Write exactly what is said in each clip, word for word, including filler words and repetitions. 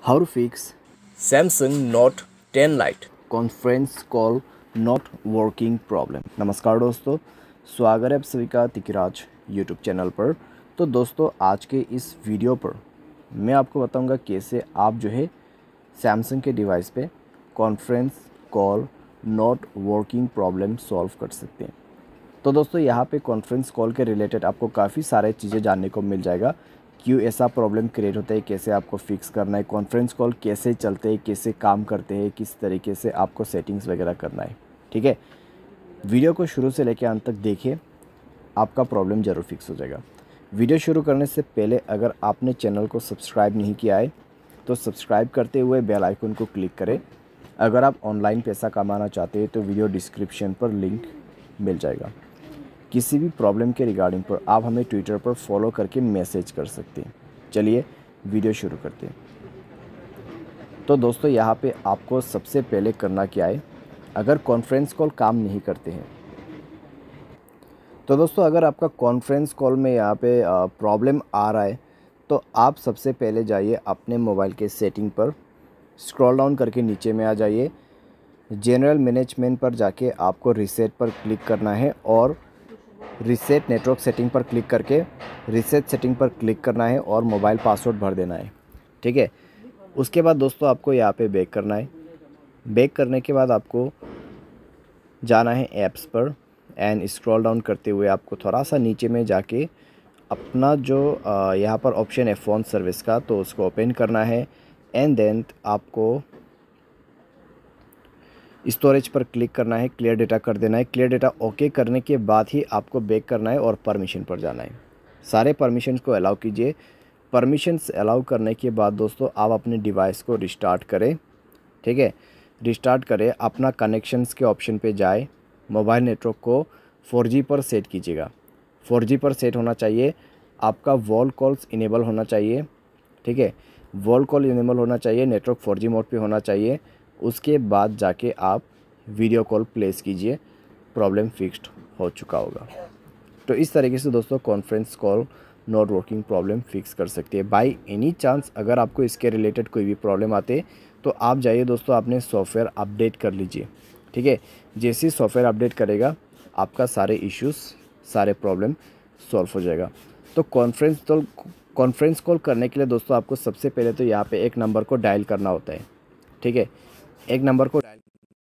How to fix Samsung Note ten Lite conference call not working problem. नमस्कार दोस्तों, स्वागत है आप सभी का तिकराज यूट्यूब चैनल पर। तो दोस्तों, आज के इस वीडियो पर मैं आपको बताऊंगा कैसे आप जो है सैमसंग के डिवाइस पे conference call not working problem solve कर सकते हैं। तो दोस्तों, यहाँ पे कॉन्फ्रेंस कॉल के रिलेटेड आपको काफ़ी सारे चीज़ें जानने को मिल जाएगा। क्यों ऐसा प्रॉब्लम क्रिएट होता है, कैसे आपको फिक्स करना है, कॉन्फ्रेंस कॉल कैसे चलते हैं, कैसे काम करते हैं, किस तरीके से आपको सेटिंग्स वगैरह करना है। ठीक है, वीडियो को शुरू से लेकर अंत तक देखिए, आपका प्रॉब्लम ज़रूर फिक्स हो जाएगा। वीडियो शुरू करने से पहले अगर आपने चैनल को सब्सक्राइब नहीं किया है तो सब्सक्राइब करते हुए बेल आइकन को क्लिक करें। अगर आप ऑनलाइन पैसा कमाना चाहते हैं तो वीडियो डिस्क्रिप्शन पर लिंक मिल जाएगा। किसी भी प्रॉब्लम के रिगार्डिंग पर आप हमें ट्विटर पर फॉलो करके मैसेज कर सकते हैं। चलिए वीडियो शुरू करते हैं। तो दोस्तों, यहाँ पे आपको सबसे पहले करना क्या है, अगर कॉन्फ्रेंस कॉल काम नहीं करते हैं तो दोस्तों, अगर आपका कॉन्फ्रेंस कॉल में यहाँ पे प्रॉब्लम आ रहा है तो आप सबसे पहले जाइए अपने मोबाइल के सेटिंग पर, स्क्रॉल डाउन करके नीचे में आ जाइए। जनरल मैनेजमेंट पर जाके आपको रीसेट पर क्लिक करना है और रीसेट नेटवर्क सेटिंग पर क्लिक करके रीसेट सेटिंग पर क्लिक करना है और मोबाइल पासवर्ड भर देना है। ठीक है, उसके बाद दोस्तों आपको यहाँ पे बैक करना है। बैक करने के बाद आपको जाना है ऐप्स पर एंड स्क्रॉल डाउन करते हुए आपको थोड़ा सा नीचे में जाके अपना जो यहाँ पर ऑप्शन है फ़ोन सर्विस का, तो उसको ओपन करना है एंड देन आपको स्टोरेज पर क्लिक करना है, क्लियर डेटा कर देना है। क्लियर डेटा ओके करने के बाद ही आपको बैक करना है और परमिशन पर जाना है। सारे परमिशंस को अलाउ कीजिए। परमिशंस अलाउ करने के बाद दोस्तों आप अपने डिवाइस को रिस्टार्ट करें। ठीक है, रिस्टार्ट करें, अपना कनेक्शंस के ऑप्शन पे जाए, मोबाइल नेटवर्क को फोर जी पर सेट कीजिएगा। फोर जी पर सेट होना चाहिए, आपका वॉल कॉल्स इनेबल होना चाहिए। ठीक है, वॉल कॉल इनेबल होना चाहिए, नेटवर्क फोर जी मोड पे होना चाहिए। उसके बाद जाके आप वीडियो कॉल प्लेस कीजिए, प्रॉब्लम फिक्स्ड हो चुका होगा। तो इस तरीके से दोस्तों conference call not working problem fix कर सकती है। बाय एनी चांस अगर आपको इसके रिलेटेड कोई भी प्रॉब्लम आते तो आप जाइए दोस्तों, अपने सॉफ्टवेयर अपडेट कर लीजिए। ठीक है, जैसे ही सॉफ्टवेयर अपडेट करेगा आपका सारे इश्यूज़ सारे प्रॉब्लम सॉल्व हो जाएगा। तो कॉन्फ्रेंस कॉल कॉन्फ्रेंस कॉल करने के लिए दोस्तों आपको सबसे पहले तो यहाँ पे एक नंबर को डायल करना होता है। ठीक है, एक नंबर को डायल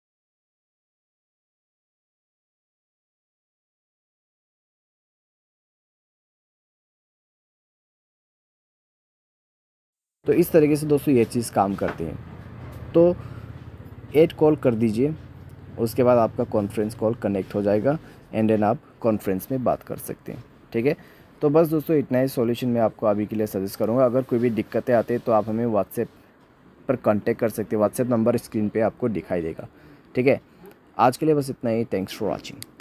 तो इस तरीके से दोस्तों ये चीज़ काम करती हैं। तो एट कॉल कर दीजिए, उसके बाद आपका कॉन्फ्रेंस कॉल कनेक्ट हो जाएगा एंड देन आप कॉन्फ्रेंस में बात कर सकते हैं। ठीक है, तो बस दोस्तों इतना ही सॉल्यूशन मैं आपको अभी के लिए सजेस्ट करूँगा। अगर कोई भी दिक्कतें आती हैं तो आप हमें व्हाट्सएप पर कांटेक्ट कर सकते हैं। व्हाट्सएप नंबर स्क्रीन पे आपको दिखाई देगा। ठीक है, आज के लिए बस इतना ही। Thanks for watching.